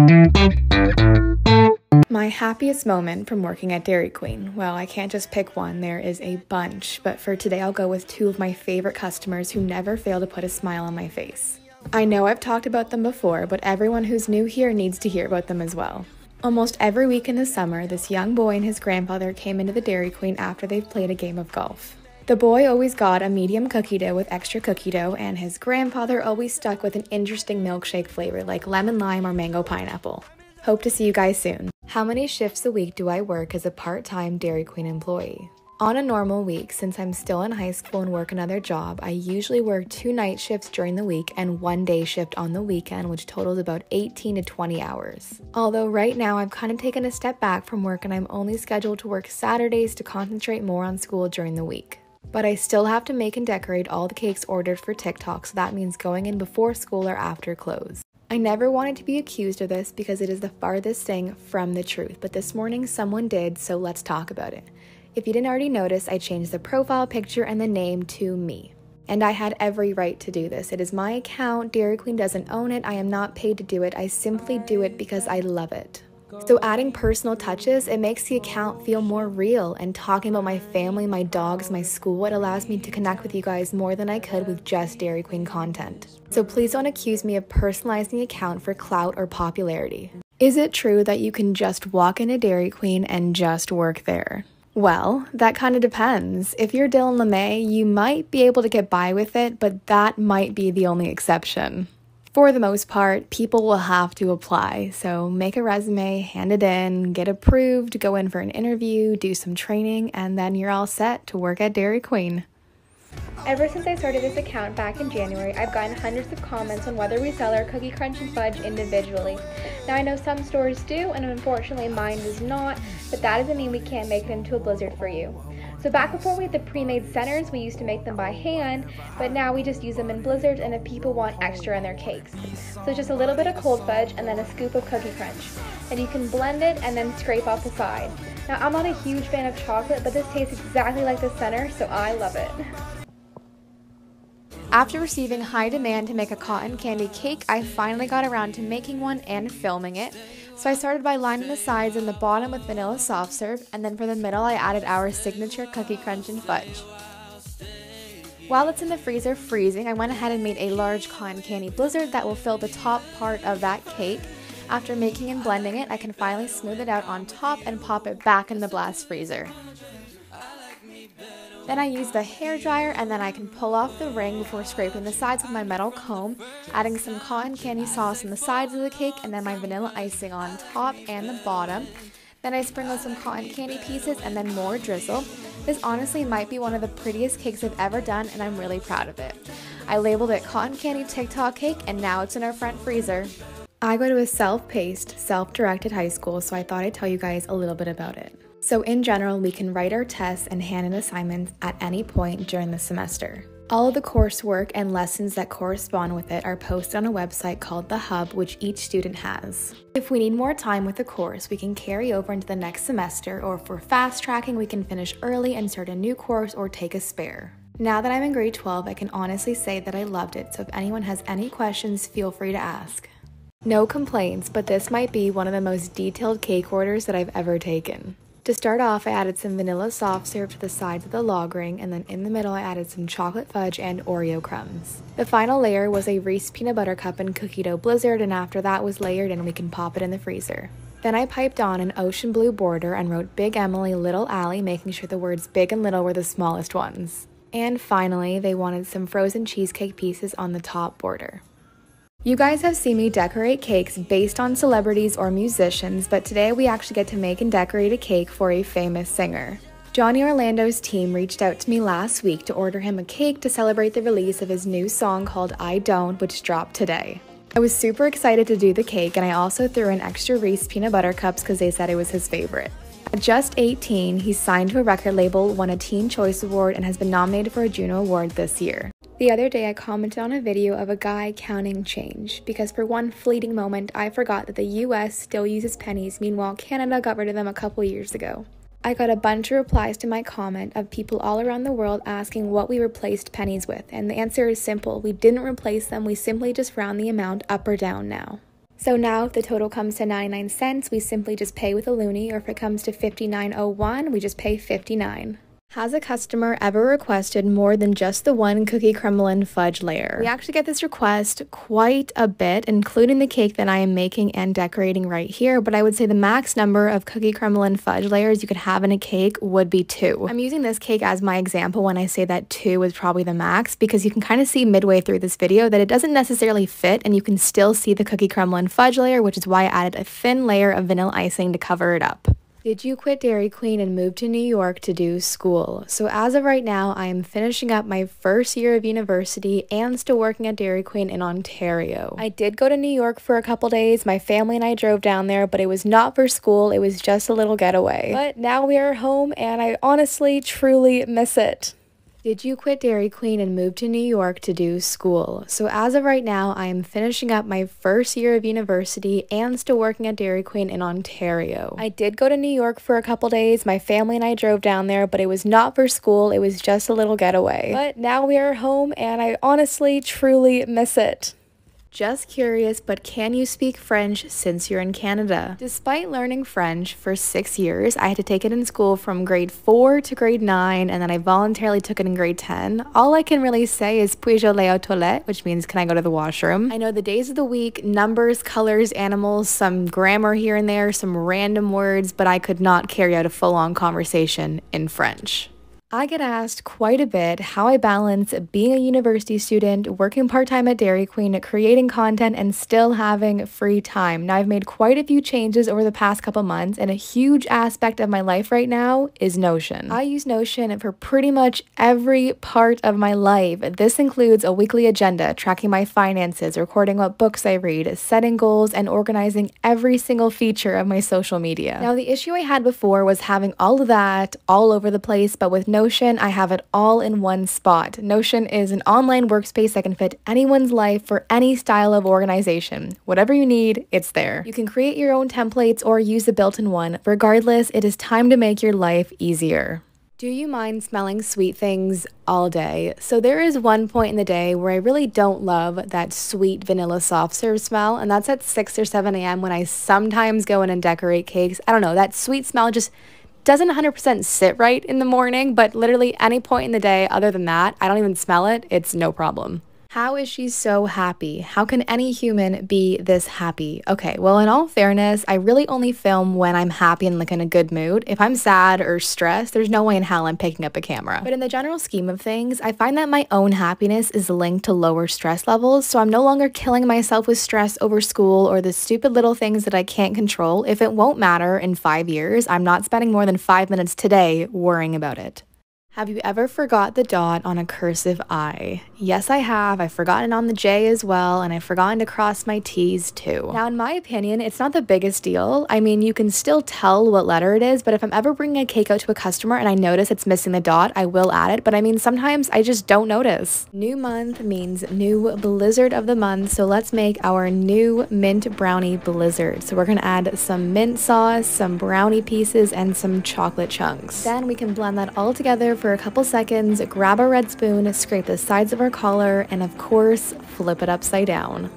My happiest moment from working at Dairy Queen. Well, I can't just pick one, there is a bunch, but for today I'll go with two of my favorite customers who never fail to put a smile on my face. I know I've talked about them before, but everyone who's new here needs to hear about them as well. Almost every week in the summer, this young boy and his grandfather came into the Dairy Queen after they've played a game of golf. The boy always got a medium cookie dough with extra cookie dough, and his grandfather always stuck with an interesting milkshake flavor like lemon lime or mango pineapple. Hope to see you guys soon. How many shifts a week do I work as a part-time Dairy Queen employee? On a normal week, since I'm still in high school and work another job, I usually work 2 night shifts during the week and 1 day shift on the weekend, which totals about 18 to 20 hours. Although right now I've kind of taken a step back from work and I'm only scheduled to work Saturdays to concentrate more on school during the week. But I still have to make and decorate all the cakes ordered for TikTok, so that means going in before school or after close. I never wanted to be accused of this because it is the farthest thing from the truth, but this morning someone did, so let's talk about it. If you didn't already notice, I changed the profile picture and the name to me. And I had every right to do this. It is my account, Dairy Queen doesn't own it, I am not paid to do it, I simply do it because I love it. So adding personal touches, it makes the account feel more real, and talking about my family, my dogs, my school, it allows me to connect with you guys more than I could with just Dairy Queen content. So please don't accuse me of personalizing the account for clout or popularity. Is it true that you can just walk into Dairy Queen and just work there? Well, that kind of depends. If you're Dylan LeMay, you might be able to get by with it, but that might be the only exception. For the most part, people will have to apply, so make a resume, hand it in, get approved, go in for an interview, do some training, and then you're all set to work at Dairy Queen. Ever since I started this account back in January, I've gotten hundreds of comments on whether we sell our Cookie Crunch and Fudge individually. Now I know some stores do, and unfortunately mine does not, but that doesn't mean we can't make it into a blizzard for you. So back before we had the pre-made centers, we used to make them by hand, but now we just use them in blizzards and if people want extra in their cakes. So just a little bit of cold fudge and then a scoop of Cookie Crunch. And you can blend it and then scrape off the side. Now I'm not a huge fan of chocolate, but this tastes exactly like the center, so I love it. After receiving high demand to make a cotton candy cake, I finally got around to making one and filming it. So I started by lining the sides and the bottom with vanilla soft serve, and then for the middle I added our signature Cookie Crunch and Fudge. While it's in the freezer freezing, I went ahead and made a large cotton candy blizzard that will fill the top part of that cake. After making and blending it, I can finally smooth it out on top and pop it back in the blast freezer. Then I use the hair dryer, and then I can pull off the ring before scraping the sides with my metal comb, adding some cotton candy sauce on the sides of the cake and then my vanilla icing on top and the bottom. Then I sprinkle some cotton candy pieces and then more drizzle. This honestly might be one of the prettiest cakes I've ever done, and I'm really proud of it. I labeled it Cotton Candy TikTok Cake, and now it's in our front freezer. I go to a self-paced, self-directed high school, so I thought I'd tell you guys a little bit about it. So in general, we can write our tests and hand in assignments at any point during the semester. All of the coursework and lessons that correspond with it are posted on a website called The Hub, which each student has. If we need more time with the course, we can carry over into the next semester, or if we're fast tracking, we can finish early and start a new course or take a spare. Now that I'm in grade 12, I can honestly say that I loved it, so if anyone has any questions, feel free to ask. No complaints, but this might be one of the most detailed cake orders that I've ever taken. To start off, I added some vanilla soft serve to the sides of the log ring, and then in the middle I added some chocolate fudge and Oreo crumbs. The final layer was a Reese's peanut butter cup and cookie dough blizzard, and after that was layered and we can pop it in the freezer. Then I piped on an ocean blue border and wrote Big Emily, Little Allie, making sure the words big and little were the smallest ones. And finally, they wanted some frozen cheesecake pieces on the top border. You guys have seen me decorate cakes based on celebrities or musicians, but today we actually get to make and decorate a cake for a famous singer. Johnny Orlando's team reached out to me last week to order him a cake to celebrate the release of his new song called I Don't, which dropped today. I was super excited to do the cake, and I also threw in extra Reese's peanut butter cups because they said it was his favorite. At just 18, he signed to a record label, won a Teen Choice Award, and has been nominated for a Juno Award this year. The other day I commented on a video of a guy counting change, because for one fleeting moment I forgot that the US still uses pennies, meanwhile Canada got rid of them a couple years ago. I got a bunch of replies to my comment of people all around the world asking what we replaced pennies with, and the answer is simple: we didn't replace them, we simply just round the amount up or down now. So now if the total comes to 99 cents, we simply just pay with a loonie, or if it comes to $59.01, we just pay $59. Has a customer ever requested more than just the one cookie crumble and fudge layer? We actually get this request quite a bit, including the cake that I am making and decorating right here, but I would say the max number of cookie crumble and fudge layers you could have in a cake would be 2. I'm using this cake as my example when I say that 2 is probably the max, because you can kind of see midway through this video that it doesn't necessarily fit, and you can still see the cookie crumble and fudge layer, which is why I added a thin layer of vanilla icing to cover it up. Did you quit Dairy Queen and move to New York to do school? So as of right now, I am finishing up my first year of university and still working at Dairy Queen in Ontario. I did go to New York for a couple days. My family and I drove down there, but it was not for school. It was just a little getaway. But now we are home and I honestly, truly miss it. Did you quit Dairy Queen and move to New York to do school? So as of right now, I am finishing up my first year of university and still working at Dairy Queen in Ontario. I did go to New York for a couple days. My family and I drove down there, but it was not for school. It was just a little getaway. But now we are home and I honestly, truly miss it. Just curious, but can you speak French since you're in Canada? Despite learning French for 6 years, I had to take it in school from grade 4 to grade 9, and then I voluntarily took it in grade 10. All I can really say is puis-je aller aux toilettes, which means can I go to the washroom? I know the days of the week, numbers, colors, animals, some grammar here and there, some random words, but I could not carry out a full-on conversation in French. I get asked quite a bit how I balance being a university student, working part-time at Dairy Queen, creating content, and still having free time. Now, I've made quite a few changes over the past couple months, and a huge aspect of my life right now is Notion. I use Notion for pretty much every part of my life. This includes a weekly agenda, tracking my finances, recording what books I read, setting goals, and organizing every single feature of my social media. Now, the issue I had before was having all of that all over the place, but with Notion, I have it all in one spot. Notion is an online workspace that can fit anyone's life for any style of organization. Whatever you need, it's there. You can create your own templates or use the built-in one. Regardless, it is time to make your life easier. Do you mind smelling sweet things all day? So there is one point in the day where I really don't love that sweet vanilla soft serve smell, and that's at 6 or 7 a.m. when I sometimes go in and decorate cakes. I don't know, that sweet smell just doesn't 100% sit right in the morning, but literally any point in the day other than that, I don't even smell it. It's no problem. How is she so happy? How can any human be this happy? Okay, well, in all fairness, I really only film when I'm happy and like in a good mood. If I'm sad or stressed, there's no way in hell I'm picking up a camera. But in the general scheme of things, I find that my own happiness is linked to lower stress levels, so I'm no longer killing myself with stress over school or the stupid little things that I can't control. If it won't matter in 5 years, I'm not spending more than 5 minutes today worrying about it. Have you ever forgot the dot on a cursive I? Yes, I have. I've forgotten on the J as well, and I've forgotten to cross my T's too. Now, in my opinion, it's not the biggest deal. I mean, you can still tell what letter it is, but if I'm ever bringing a cake out to a customer and I notice it's missing the dot, I will add it, but I mean, sometimes I just don't notice. New month means new blizzard of the month, so let's make our new mint brownie blizzard. So we're gonna add some mint sauce, some brownie pieces, and some chocolate chunks. Then we can blend that all together for a couple seconds, grab a red spoon, scrape the sides of our collar, and of course, flip it upside down.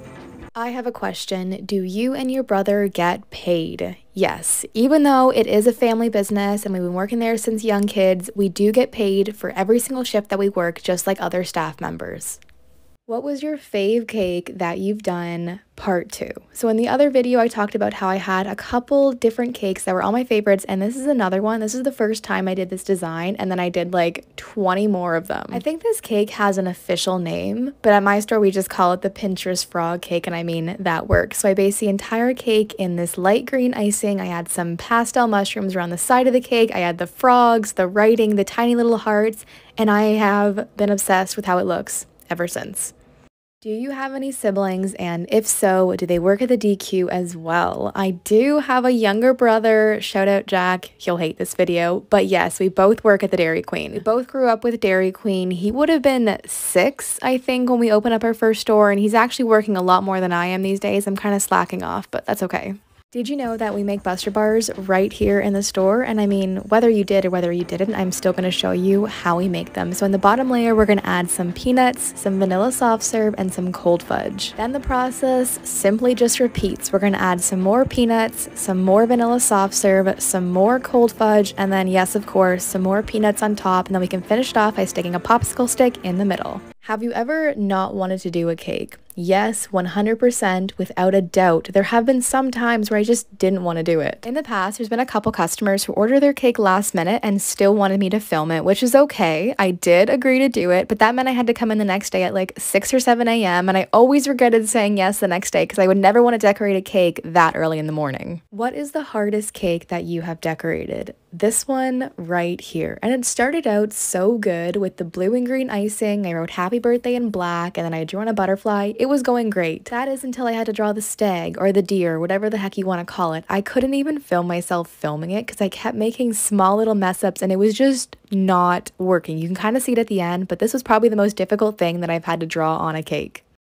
I have a question. Do you and your brother get paid? Yes. Even though it is a family business and we've been working there since young kids, we do get paid for every single shift that we work, just like other staff members. What was your fave cake that you've done part 2? So in the other video, I talked about how I had a couple different cakes that were all my favorites, and this is another one. This is the first time I did this design, and then I did like 20 more of them. I think this cake has an official name, but at my store, we just call it the Pinterest frog cake, and I mean, that works. So I based the entire cake in this light green icing. I had some pastel mushrooms around the side of the cake. I had the frogs, the writing, the tiny little hearts, and I have been obsessed with how it looks ever since. Do you have any siblings, and if so, do they work at the DQ as well? I do have a younger brother, shout out Jack, he'll hate this video, but yes, we both work at the Dairy Queen. We both grew up with Dairy Queen. He would have been 6, I think, when we opened up our first store, and he's actually working a lot more than I am these days. I'm kind of slacking off, but that's okay. Did you know that we make Buster Bars right here in the store? And I mean, whether you did or whether you didn't, I'm still going to show you how we make them. So in the bottom layer, we're going to add some peanuts, some vanilla soft serve, and some cold fudge. Then the process simply just repeats. We're going to add some more peanuts, some more vanilla soft serve, some more cold fudge, and then yes, of course, some more peanuts on top. And then we can finish it off by sticking a popsicle stick in the middle. Have you ever not wanted to do a cake? Yes, 100%, without a doubt. There have been some times where I just didn't want to do it. In the past, there's been a couple customers who ordered their cake last minute and still wanted me to film it, which is okay. I did agree to do it, but that meant I had to come in the next day at like 6 or 7 a.m. and I always regretted saying yes the next day because I would never want to decorate a cake that early in the morning. What is the hardest cake that you have decorated? This one right here. And it started out so good with the blue and green icing. I wrote happy birthday in black and then I drew on a butterfly. It was going great. That is until I had to draw the stag or the deer, whatever the heck you want to call it. I couldn't even film myself filming it because I kept making small little mess ups and it was just not working. You can kind of see it at the end, but this was probably the most difficult thing that I've had to draw on a cake.